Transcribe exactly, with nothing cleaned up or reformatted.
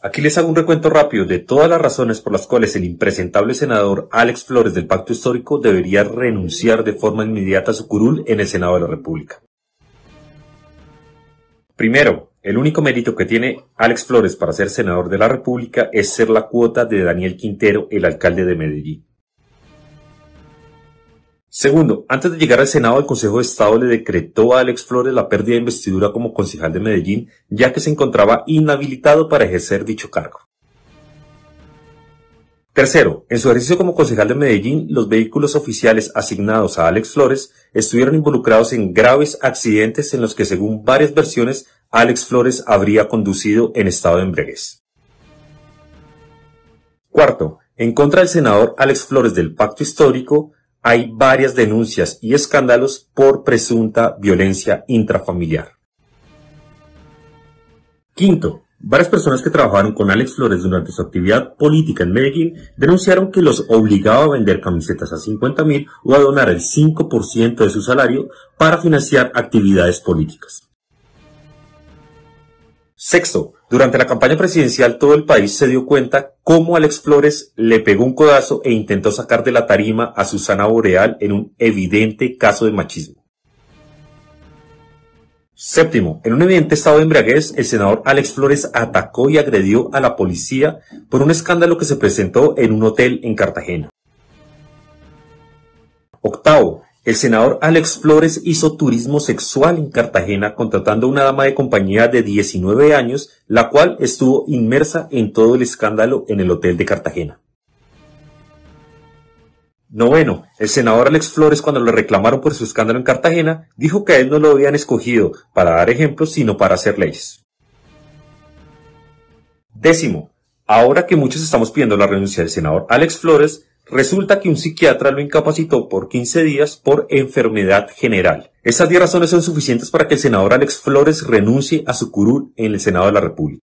Aquí les hago un recuento rápido de todas las razones por las cuales el impresentable senador Alex Flores del Pacto Histórico debería renunciar de forma inmediata a su curul en el Senado de la República. Primero, el único mérito que tiene Alex Flores para ser senador de la República es ser la cuota de Daniel Quintero, el alcalde de Medellín. Segundo, antes de llegar al Senado, el Consejo de Estado le decretó a Alex Flores la pérdida de investidura como concejal de Medellín, ya que se encontraba inhabilitado para ejercer dicho cargo. Tercero, en su ejercicio como concejal de Medellín, los vehículos oficiales asignados a Alex Flores estuvieron involucrados en graves accidentes en los que, según varias versiones, Alex Flores habría conducido en estado de embriaguez. Cuarto, en contra del senador Alex Flores del Pacto Histórico, hay varias denuncias y escándalos por presunta violencia intrafamiliar. Quinto, varias personas que trabajaron con Alex Flores durante su actividad política en Medellín denunciaron que los obligaba a vender camisetas a cincuenta mil o a donar el cinco por ciento de su salario para financiar actividades políticas. Sexto, durante la campaña presidencial todo el país se dio cuenta cómo Alex Flores le pegó un codazo e intentó sacar de la tarima a Susana Boreal en un evidente caso de machismo. Séptimo, en un evidente estado de embriaguez, el senador Alex Flores atacó y agredió a la policía por un escándalo que se presentó en un hotel en Cartagena. Octavo, el senador Alex Flores hizo turismo sexual en Cartagena contratando a una dama de compañía de diecinueve años, la cual estuvo inmersa en todo el escándalo en el hotel de Cartagena. Noveno, el senador Alex Flores, cuando le reclamaron por su escándalo en Cartagena, dijo que a él no lo habían escogido para dar ejemplos, sino para hacer leyes. Décimo, ahora que muchos estamos pidiendo la renuncia del senador Alex Flores, resulta que un psiquiatra lo incapacitó por quince días por enfermedad general. Estas diez razones son suficientes para que el senador Alex Flores renuncie a su curul en el Senado de la República.